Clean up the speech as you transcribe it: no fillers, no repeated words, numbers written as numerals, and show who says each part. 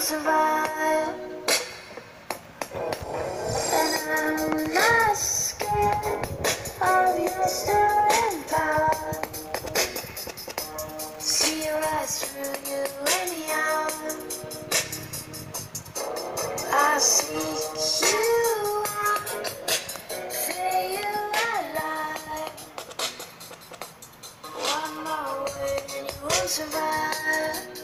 Speaker 1: survive. And I'm not scared of your stirring power. See you right through you anyhow. I seek you out, feel you alive. One more word and you won't survive.